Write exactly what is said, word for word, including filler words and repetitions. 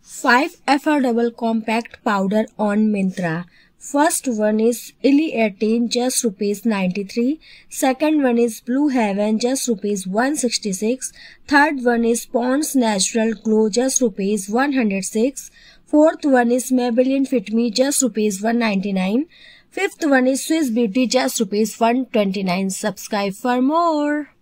five affordable compact powder on Myntra. First one is Illy eighteen, just rupees ninety-three. Second one is Blue Heaven, just rupees one hundred sixty-six. Third one is Pond's Natural Glow, just rupees one hundred six. Fourth one is Maybelline Fit Me, just rupees one hundred ninety-nine. Fifth one is Swiss Beauty, just rupees one hundred twenty-nine. Subscribe for more.